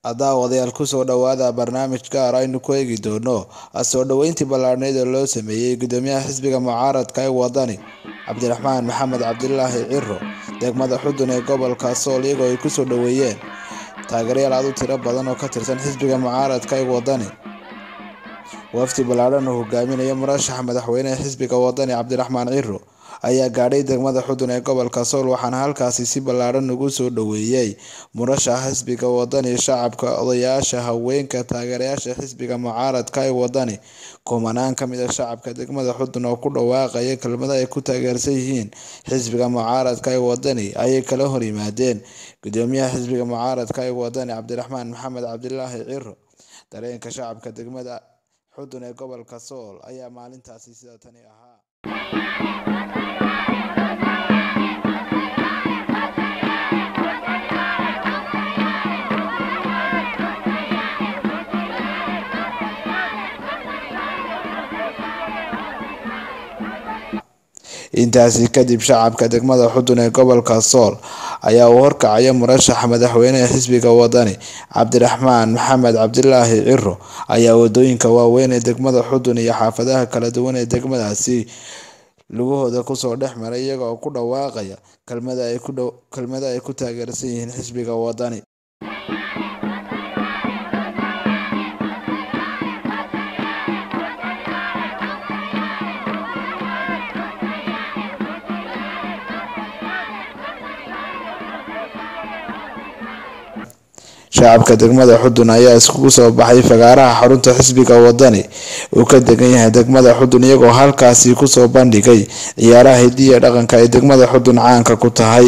Wadayaal ku soo dhawaada barnaamij gaar ah aynu ku eegi doono soo dhaweyntii ballaarneed ee loo sameeyay gudoomiyaha xisbiga mucaaradka ee wadani Cabdiraxmaan Maxamed Cabdilaahi Ciro degmada Xudun ee gobolka Sool iyagoo ay ku soo dhaweeyeen taageerayaal aad u tiro badan oo ka tirsan xisbiga mucaaradka ee wadani. wafdi ballaaran oo hogaaminaya murashaxa madaxweynaha xisbiga wadani Cabdiraxmaan Ciro ayaa gaadhay degmada Xudun ee gobolka Sool waxaana halkaasi si ballaaran ugu soo dhaweeyay murashaxa xisbiga wadani shacabka odayaasha haweenka taageerayaasha xisbiga mucaaradka ee wadani. kumanaan ka mid ah shacabka degmada Xudun oo ku dhawaaqaya kelmado ay ku taageersan yihiin xisbiga mucaaradka ee wadani ayay kala hor yimaadeen gudoomiyaha xisbiga mucaaradka ee wadani Cabdiraxmaan Maxamed Cabdilaahi Ciro. dareenka shacabka degmada Xudun ee gobolka Sool ayaa maalintaasi sida tani ahaa. intaasi kadib shacabka degmada Xudun ee gobolka Sool ayaa u horkacaya murashaxa madaxweynaha xisbiga wadani Cabdiraxmaan Maxamed Cabdilaahi Ciro ayaa wadooyinka waaweyn ee degmada Xudun iyo xaafadaha kala duwan ee degmadaasi lugahooda ku soo dhex maray iyaga oo ku dhawaaqaya kelmado ay ku taageersan yihiin xisbiga wadani. shacabka degmada Xudun ayaa iskugu soo baxay fagaaraha xarunta xisbiga wadani uu ka degan yahay degmada Xudun iyagoo halkaasi ku soo bandhigay ciyaaraha hidiyo dhaqanka ee degmada Xudun caanka ku tahay.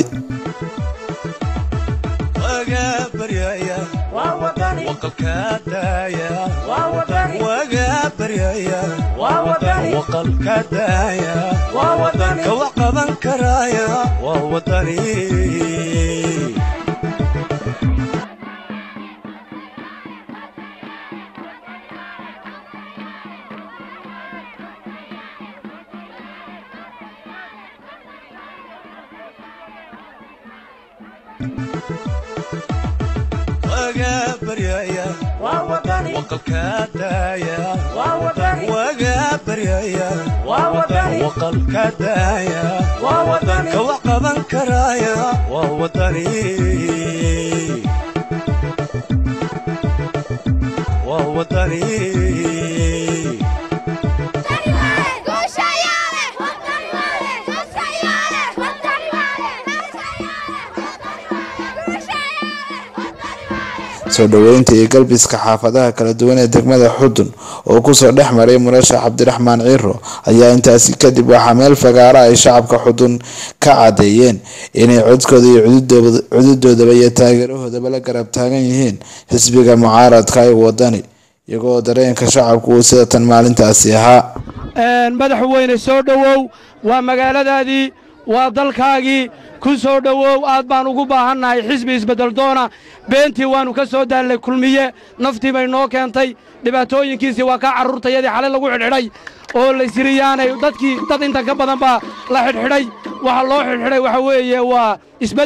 soo dhaweynta iyo galbiska xaafadaha kala duwan ee degmada Xudun oo ku soo dhex maray murashax Cabdiraxmaan Ciro ayaa intaasi kadib waxaa meel fagaara ay shacabka Xudun ka cadeeyeen inay codkooda iyo cududoodaba iyo taageerahoodaba la garab taagan yihiin xisbiga mucaaradka ee wadani iyagoo dareenka shacabku uu sida tan maalintaasi ahaa. madaxweyne soo dhawow waa magaaladaadii waa dalkaagii ku soo dhawow aad baan ugu baahannahay xisbi isbedel doona beentii waanu ka soo daalay kulmiye naftii bay noo keentay dhibaatooyinkiisii waa ka carruurtayadii xalay lagu xidhxidhay oo la isriyaanay dad inta ka badan baa la xidhxidhay waxa loo xidhxidhay waxa weeye waa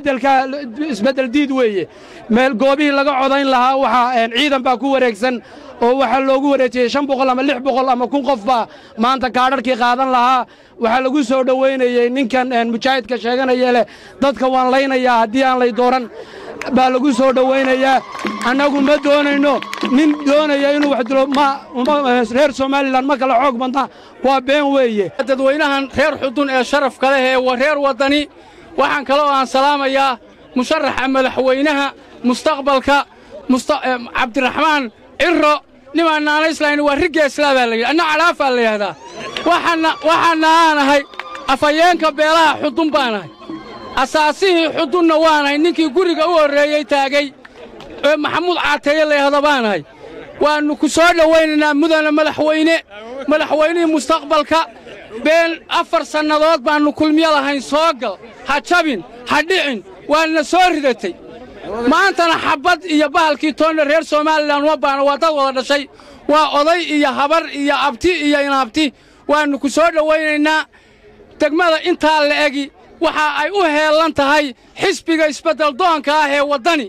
isbeddel diid weeye meel goobihii laga codayn lahaa waxa ciidan baa ku wareegsan oo waxaa loogu wareejiyey 500 ama 600 ama 1000 qof baa maanta kaadharkii qaadan lahaa. waxaa lagu soo dhaweynayay ninkan mujaahidka sheeganaya leh dadka waan laynayaa haddii aan lay dooran baa lagu soo dhaweynayaa. annagu ma doonayno nin doonaya inuu wax dilo reer Somaliland ma kala xoog badna waa been weeye. dadweynahan reer Xudun ee sharafka leh ee reer wadani waxaan kale oo aan salaamayaa musharaxa madaxweynaha mustaqbalka Cabdiraxmaan Ciro nimaana islayn waa riga islaaba la yiraahdaa calaaf la yiraahdaa waxaana aanahay afayeenka beelaha Xudun baanahay asaasihii Xudunna waanahay ninkii guriga u horeeyay taagay maxamuud caateeye la yiraahdo baanahay waanu ku soo dhaweynaynaa mudana madaxweynihii mustaqbalka been 4 sanadood baanu kulmiye lahayn soo gal ha jabin ha dhicin waana soo ridatay maantana xabad iyo bahalkii toona reer Somaliland waa dad wada dhashay waa oday iyo habar iyo abti iyo inaabti waanu ku soo dhaweynaynaa degmada inta la egi waxa ay u heelan tahay xisbiga isbedel doonka ah ee wadani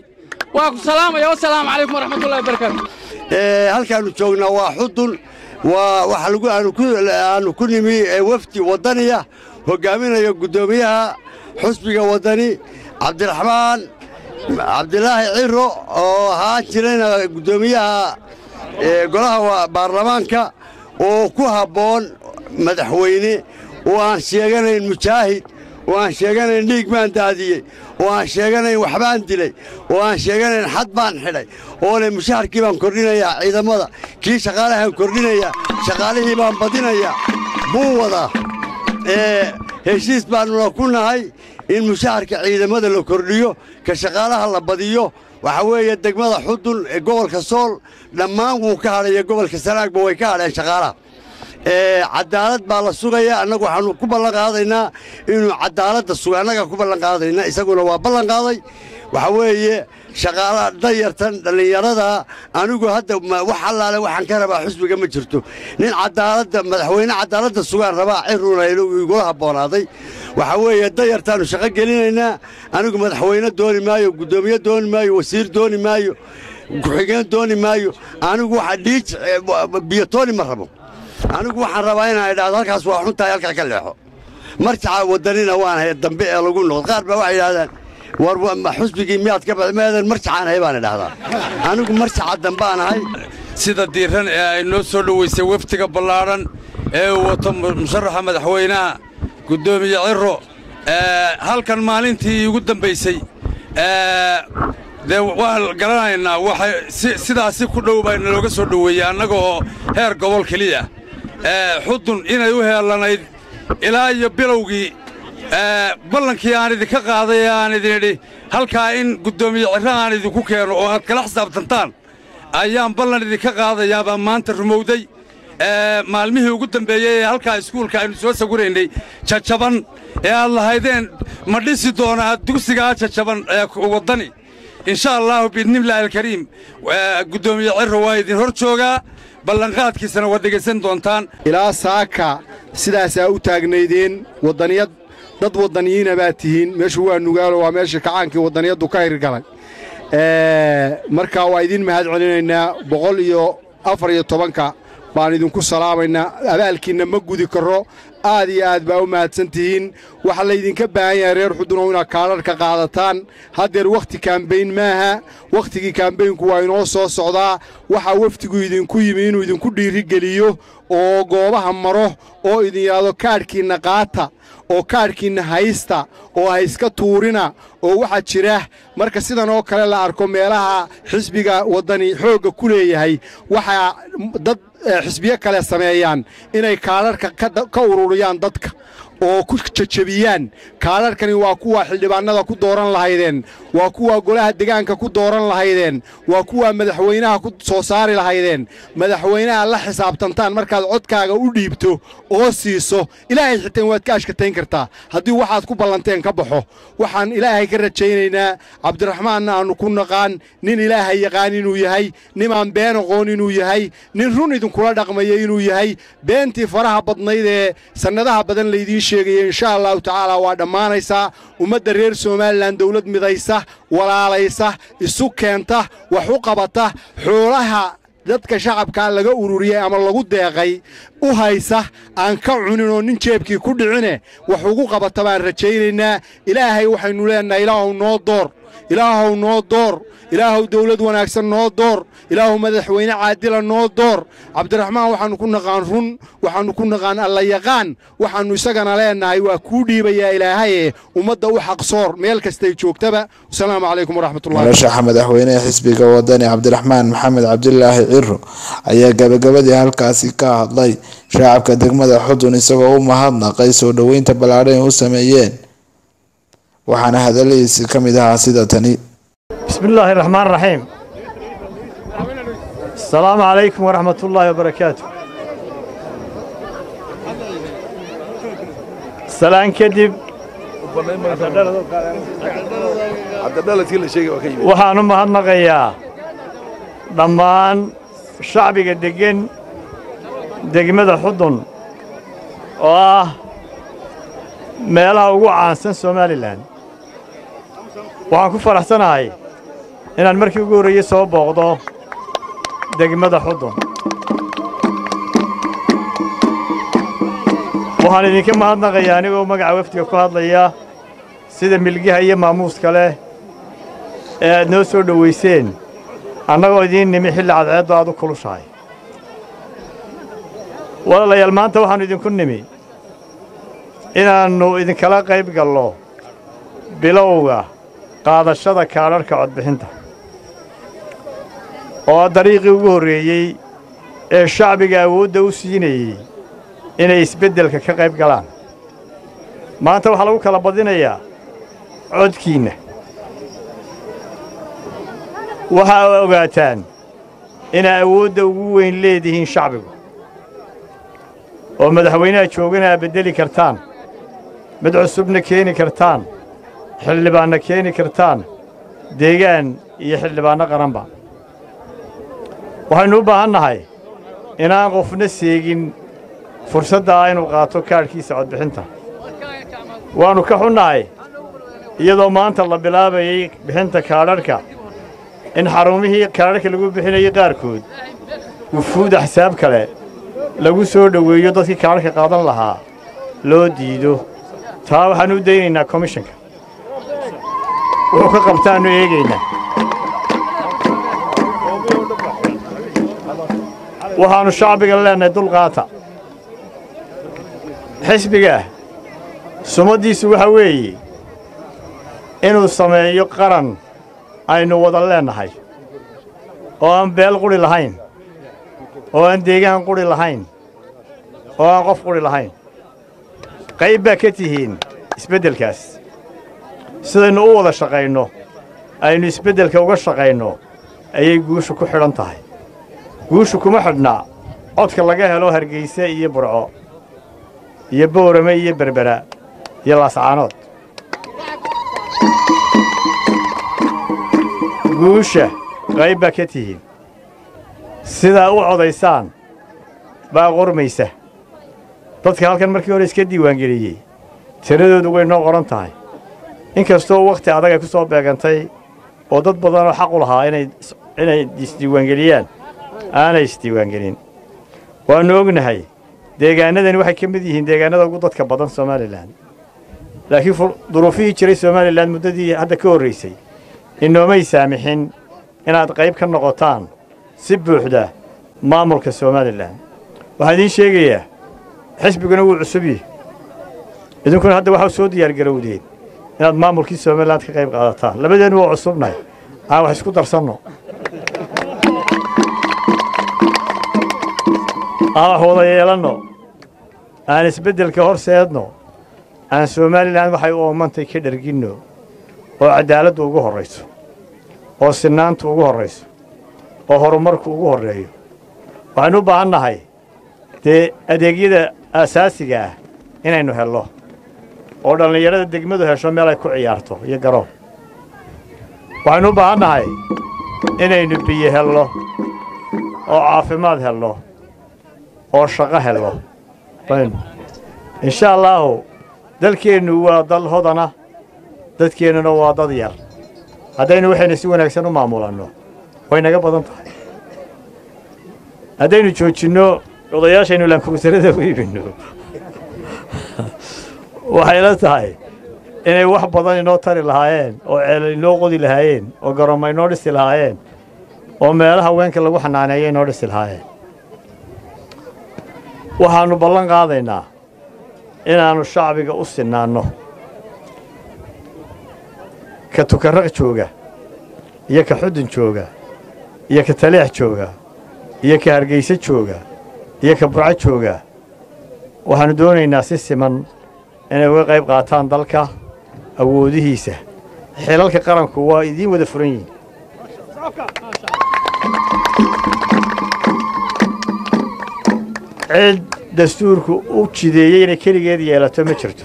waa ku salaamaya wassalaamu calaykum waraxmatullahi wabarakaatu halkaanu joognaa waa xudun waxa aanu ku nimi wafdi waddaniya hogaaminaya guddoomiyaha xusbiga waddani cabdiraxmaan cabdilaahi ciro oo ahaa jirayna guddoomiyaha golaha baarlamaanka oo ku habboon madaxweyne oo aan sheeganayn mujaahid oo aan sheeganayn dhiig baan daadiyey oo aan sheeganayn waxbaan dilay oo aan sheeganayn xad baan xidhay oo leh mushaharkii baan kordhinayaa ciidamada kii shaqaalahaan kordhinayaa shaqaalihii baan badinayaa buu wadaa heshiis baannuna ku nahay in mushaharka ciidamada la kordhiyo ka shaqaalaha la badiyo waxa weeye degmada xudun ee gobolka sool dhammaan wuu ka hadhaya gobolka sanaagba way ka hadheen shaqaalaha cadaalad baa la sugaya annagu waxaanu ku ballan qaadaynaa inuu cadaaladda suga annaga ku ballan qaadayna isaguna waa ballan qaaday waxa weeye shaqaalaha dayartan dhallinyarada anigu hadda wax allaale waxaan ka rabaa xusbiga ma jirto nin cadaaladda madaxweyne cadaaladda sugaan rabaa ciruna igula habboonaaday waxa weeye dayartaannu shaqo gelinaynaa anigu madaxweyne dooni maayo guddoomiye dooni maayo wasiir dooni maayo ku-xigeen dooni maayo anigu waxa dhiij biyotooni ma rabo anigu waxaan rabaa inaan idhaahdo halkaas waa xuntahay halkaa ka leexo marjaca waddanina waan hay dambe ee lagu noqdo qaar baa waxay yidhahdaan war xusbigii miyaad ka baxday maadan marjacaan hay baan idhaahdaa anigu marjaca dambaan ahay sida diiran ee ay noo soo dhowaysay waftiga ballaadhan ee uu wato musharaxa madaxweynaha guddoomiye ciro halkan maalintii ugu dambaysay dee waan garanaynaa waxay sidaasi ku dhow baa nalooga soo dhoweeyey annaga oo heer gobol keliya xudun inay u heellanayd ilaa iyo bilowgii ballankii aan idinka qaaday ee aan idin idhi halkaa in guddoomiye ciro aan idinku keeno oo aad kala xisaabtantaan ayaan ballan idinka qaadayaabaa maanta rumowday maalmihii ugu dambeeyey ee halkaa iskuulka aynu soo sawiraynay jajaban ee aad lahaydeen ma dhisi doonaa dugsigaa jajaban ee waddani insha allaahu biidnillaahi alkariim guddoomiye ciro waa idin hor joogaa ballanqaadkiisana waad dhegaysan doontaan ilaa saaka sidaasaa u taagnaydeen waddaniyad dad waddaniyiina baad tihiin meeshu waa nugaalo waa meesha kacaankii waddaniyaddu ka hirgalay markaa waa idin mahad celinaynaa 114 baan idinku salaamaynaa abaalkiinna ma gudi karro aad iyo aad baa u mahadsan tihiin waxaa laydinka baahan yahay reer xudunow inaad kaadharhka qaadataan haddeer wakhti kaambayn maaha wakhtigii kaambaynku waa inoo soo socdaa waxaa wafdigu idinku yimi inuu idinku dhiirigeliyo oo goobaha maro oo idin yidhaahdo kaadhkiinna qaata oo kaadhkiinna haysta oo hayska tuurina oo waxaa jira marka sidan oo kale la arko meelaha xisbiga waddani xoogga ku leeyahay waxaa dad xisbiye kale sameeyaan inay kaadharhka ka ururiyaan dadka oo ku jajabiyaan kaadharhkani waa kuwa xildhibaannada ku dooran lahaydeen waa kuwa golaha degaanka ku dooran lahaydeen waa kuwa madaxweynaha ku soo saari lahaydeen madaxweynaha la xisaabtantaan markaad codkaaga u dhiibto oo siiso ilaahay xitaan waad ka ashkatayn kartaa haddii waxaad ku ballanteen ka baxo waxaan ilaahay ka rajaynaynaa cabdiraxmaanna aannu ku naqaan nin ilaahay yaqaan inuu yahay nimaan been aqoon inuu yahay nin run idinkula dhaqmaya inuu yahay beentii faraha badnayd ee sannadaha badan laydiin sheegaya insha allahu tacaala waa dhammaanaysaa ummadda reer somalilan dawlad midaysa walaalaysa isu keenta wax u qabata xoolaha dadka shacabkaa laga ururiyey ama lagu deeqay u haysa aan ka cunin oo nin jeebkii ku dhicine wax ugu qabata baan rajaynaynaa ilaahay waxaynu leennahay ilaahow noo door ilaahow noo door ilaahow dawlad wanaagsan noo door ilaahow madaxweyne caadila noo door cabdiraxmaan waxaannu ku naqaan run waxaannu ku naqaan alla yaqaan waxaannu isagana leennahay waa kuu dhiibayaa ilaahaye ummadda u xaqsoor meel kastay joogtaba wasalaamu calaykum waraxmatullahi murashaxa madaxweynaha xisbiga waddani cabdiraxmaan maxamed cabdilaahi ciro ayaa gabagabadii halkaasi ka hadlay shacabka degmada xudun isagoo u mahadnaqay soo dhoweynta ballaadhan u sameeyeen waxaana hadaladiisi ka mid ahaa sida tani بسم الله الرحمن الرحيم السلام عليكم ورحمة الله وبركاته سلام كدب waxaanu mahadnaqayaa dhammaan shacbiga deggan degmada xudun oo ah meelaha ugu caansan Soomaaliland waxaan ku faraxsanahay inaan markii ugu horreeyey soo booqdo degmada Xudun. waxaan idinka mahadnaqayaa anigoo magaca wafdiga ku hadlaya sida milgaha iyo maamuuska leh ee aad noo soo dhowayseen annagoo idiin nimi xilli cadceeddu aad u kulushahay. walaalayaal maanta waxaannu idinku nimi inaannu idinkala qayb gallo bilowga qaadashada kaadharhka codbixinta oo dariiqii ugu horreeyey ee shacbiga awoodda u siinayey inay isbeddelka ka qayb galaan. maanta waxaa lagu kala badinayaa codkiinna. waxaa ogaataan inaa awoodda ugu weyn leedihiin shacbigu oo madaxweynaha joogana aad beddeli kartaan, mid cusubna keeni kartaan, xildhibaanna keeni kartaan, deegaan iyo xildhibaanno qaranba. waxaynu u baahan nahay inaan qofna seegin fursaddaa inuu qaato kaadhkiisa codbixinta. waannu ka xunnahay iyadoo maanta la bilaabayay bixinta kaadharhka in xarumihii kaadharhka lagu bixinayay qaarkood wufuud axsaab kale lagu soo dhoweeyo dadkii kaadharhka qaadan lahaa loo diido. taa waxaannu u daynaynaa komishanka wuxuu ka qabtaannu eegaynaa. waxaannu shacbiga leennahay dulqaata. xisbiga sumaddiisu waxa weeye inuu sameeyo qaran aynu wada leennahay oo aan beel quri lahayn, oo aan deegaan quri lahayn, oo aan qof quri lahayn. qayb baa ka tihiin isbeddelkaas. sidaynu u wada shaqayno aynu isbeddelka uga shaqayno ayay guushu ku xidhan tahay. guushu kuma xidhnaa codka laga helo Hargeysa iyo Burco iyo Boorame iyo Berbera iyo Laascaanood. guusha qayb baa ka tihiin. sidaa u codaysaan baa qormaysa. dadka halkan markii hore iska diiwaangeliyey tiradoodu way noo qoran tahay. inkastoo wakhti adag ay ku soo beegantay oo dad badanoo xaq u lahaa inay isdiiwaangeliyaan aanay isdiiwaangelin. waannu ognahay deegaannadani waxay ka mid yihiin deegaannada ugu dadka badan Somalilan. laakiin duruufihii jiray Somalilan muddadii hadda ka horraysay inoomay saamixin inaad qayb ka noqotaan si buuxda maamulka Somalilan. waxaan idiin sheegayaa xisbiguna wuu cusub yahay. idinkuna hadda waxaa soo diyaargarowdeen inaad maamulkii Somaliland ka qayb qaadataan. labadeennu waa cusubnahay. aan wax isku darsanno. aan wax wada yeelanno. aan isbeddelka horseedno. aan Somaliland waxay u oomantay ka dherginno oo cadaaladdu ugu horrayso, oo sinaantu ugu horrayso, oo horumarku ugu horreeyo. waxaynu u baahan nahay dee adeegyada aasaasiga ah inaynu helno oo dhallinyarada degmadu hesho meel ay ku ciyaarto iyo garoon. waxaynu u baahan nahay inaynu biyo helno oo caafimaad helno oo shaqo helno. insha allaahu dalkeennu waa dal hodana, dadkeennuna waa dad yar. haddaynu waxayna si wanaagsan u maamulanno way naga badan tahay. haddaynu joojinno odayaashaynu laankuusarada u iibinno waxay la tahay inay wax badan inoo tari lahaayeen oo ceelal inoo qodi lahaayeen oo garooma inoo dhisi lahaayeen oo meelaha haweenka lagu xanaaneeyo inoo dhisi lahaayeen. waxaannu ballan qaadaynaa inaannu shacbiga u sinaanno. ka Tukarraq jooga iyo ka Xudun jooga iyo ka Taleex jooga iyo ka Hargeysa jooga iyo ka Burco jooga waxaannu doonaynaa si siman inay uga qayb qaataan dalka awoodihiisa. xilalka qaranku waa idiin wada furan yihiin. cid dastuurku u jideeyey inay keligeed yeelato ma jirto.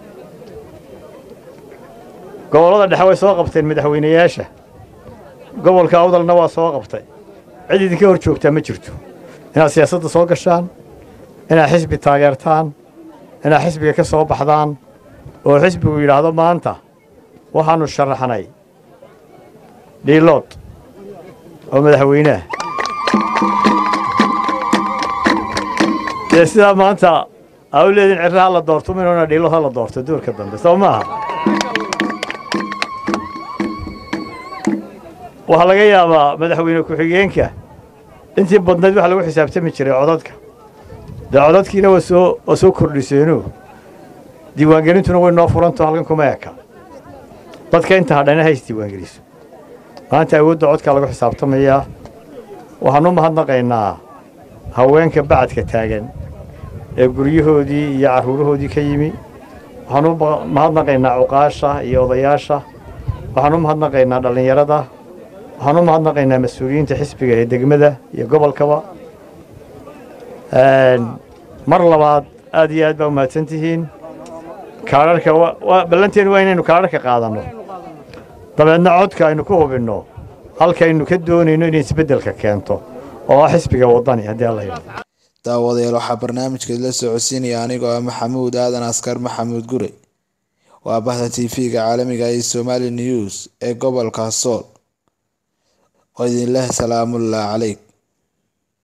gobollada dhexe way soo qabteen madaxweynayaasha. gobolka Awdalna waa soo qabtay. cid idinka hor joogtaa ma jirto. inaad siyaasadda soo gashaan, inaad xisbi taageertaan, inaad xisbiga ka soo baxdaan oo xisbigu yidhaahdo maanta waxaannu sharaxnay dhiilood oo madaxweynaha dee sidaa maanta aa u leedin cirra ha la doorto minuuna dhiilood ha la doorto doorka dambe soo maaha waxaa laga yaabaa madaxweyne ku-xigeenka intii badnayd waxa lagu xisaabtami jiray codadka dee codadkiina waa soo kordhiseeno diiwaangelintuna way noo furanto halkan kuma eka dadka inta hadhana ha isdiiwaangeliso maanta awoodda codkaa lagu xisaabtamayaa waxaan u mahadnaqaynaa haweenka bacadka taagan ee guryahoodii iyo carruurahoodii ka yimi waxaan u mahadnaqaynaa cuqaasha iyo odayaasha waxaan u mahadnaqaynaa dhallinyarada waxaan u mahadnaqaynaa mas-uuliyiinta xisbiga ee degmada iyo gobolkaba mar labaad aad iyo aad baa umahadsan tihiin kaadharka ballanteenu waa inaynu kaadharka qaadanno dabeedna codka aynu ku hubinno halkaynu ka doonayno inay isbeddelka keento oo ah xisbiga waddani haddii alla yidhahdo daawadayaal waxaa barnaamijka la socodsiinaya anigoo ah maxamuud aadan askar maxamuud gure waa bahda tv-ga caalamiga ee Somali News ee gobolka Sool oo idin leh salaamullaah calayk